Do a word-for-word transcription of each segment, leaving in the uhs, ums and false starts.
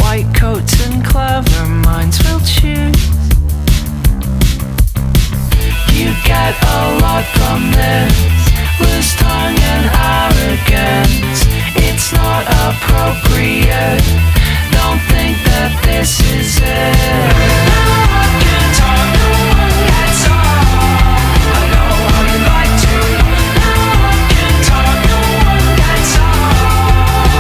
white coats and clever minds will choose. You get a lot from this, loose tongue and arrogance. It's not appropriate, don't think that this is it. No one can talk, no one gets off. I know how you like to. No one can talk, no one gets off.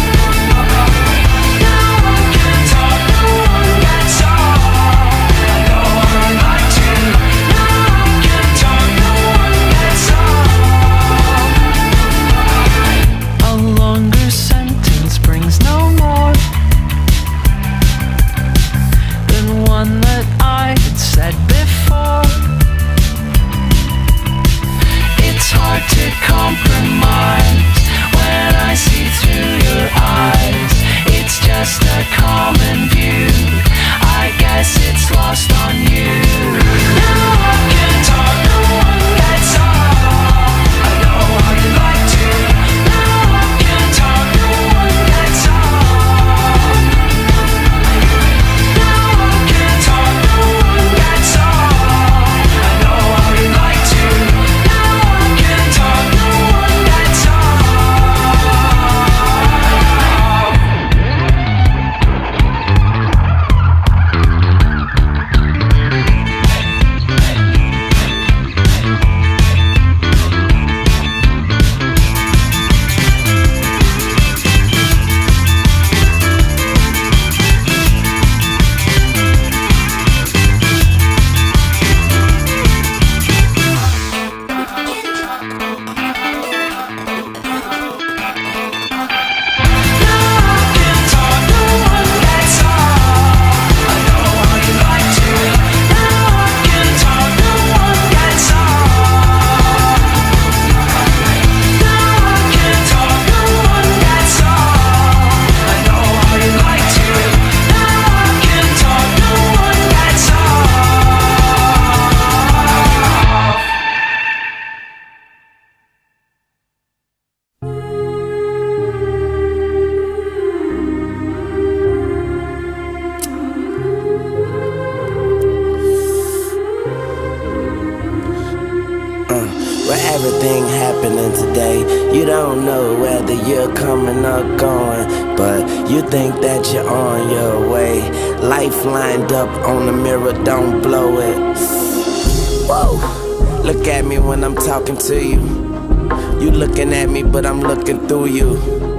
No one can talk, no one gets off. I know how you like to. No one can talk, no one gets off. A longer sentence brings no more than one that I had said before. It's hard to compromise when I see through your eyes. It's just a common view, I guess it's lost on you. No one can talk, no one gets off. I know how you like to. No one can talk, no one gets off. No one can talk, no one gets off. I know how you like to. No one can talk, no one gets off. Everything happening today, you don't know whether you're coming or going, but you think that you're on your way. Life lined up on the mirror, don't blow it. Whoa, look at me when I'm talking to you. You looking at me, but I'm looking through you.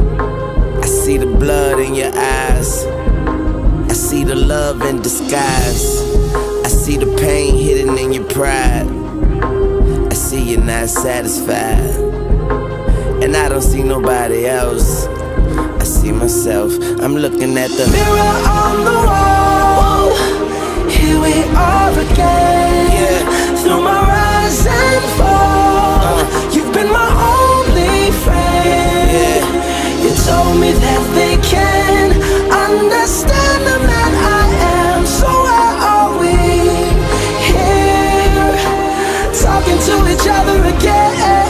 I see the blood in your eyes, I see the love in disguise, I see the pain hidden in your pride. I see you're not satisfied, and I don't see nobody else. I see myself, I'm looking at the Mirror on the wall, here we are again. Yeah. Through my rise and fall, uh, you've been my only friend. Yeah. You told me that they can understand the man I am. So where are we? Here, talking to each other again.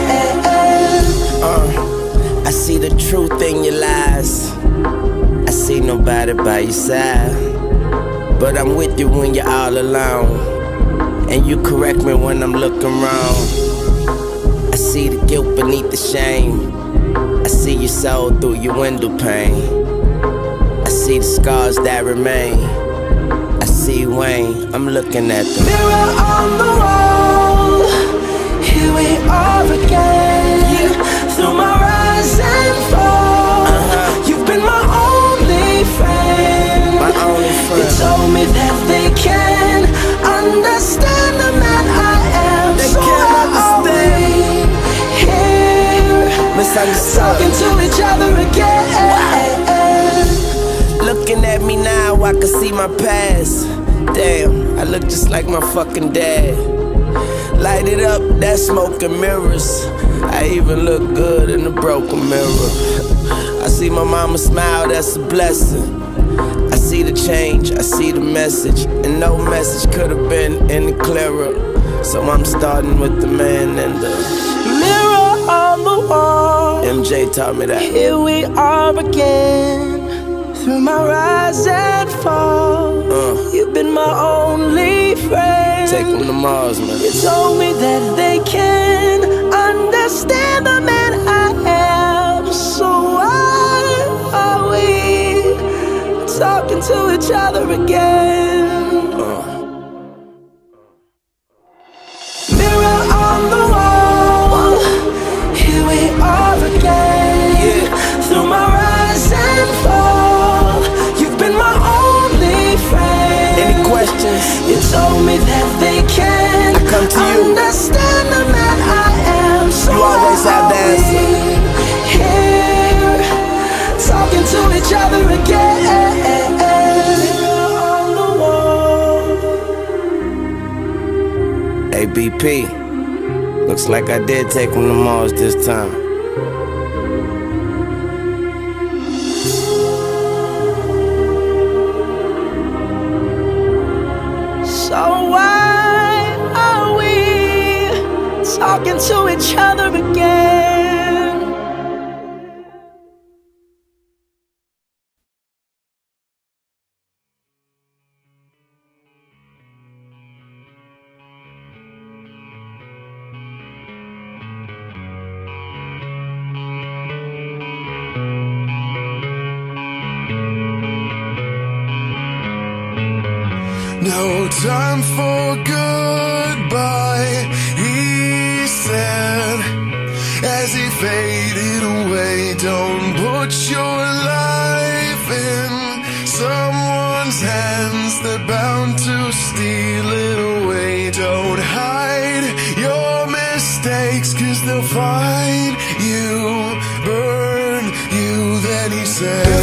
uh, I see the truth in your lies, I see nobody by your side, but I'm with you when you're all alone, and you correct me when I'm looking wrong. I see the guilt beneath the shame, I see your soul through your window pane, I see the scars that remain, I see Wayne, I'm looking at the mirror on the wall, here we are again. Yeah. Through my rise and fall, uh-huh. You've been my only friend. My only friend. You told me that they can understand the man I am. They so can't understand. Here, talking to each other again. Wow. Looking at me now, I can see my past. Damn, I look just like my fucking dad. Light it up, that smoke and mirrors. I even look good in the broken mirror. I see my mama smile, that's a blessing. I see the change, I see the message, and no message could have been any clearer. So I'm starting with the man and the mirror on the wall. M J taught me that. Here we are again. through my rise and fall. uh. You've been my only friend. Take them to Mars, man. You told me that they can understand the man I am. So why are we talking to each other again? uh. Mirror on the wall, here we are again. Yeah. Through my rise and fall, you've been my only friend. Any questions? You told me that they can I come to you. Understand the man I am. So you always have the answer. Here, talking to each other again. On the wall. Hey B P, looks like I did take him to Mars this time. So why are we talking to each other again? No time for goodbye, he said, as he faded away. Don't put your life in someone's hands, they're bound to steal it away. Don't hide your mistakes, 'cause they'll find you, burn you. Then he said,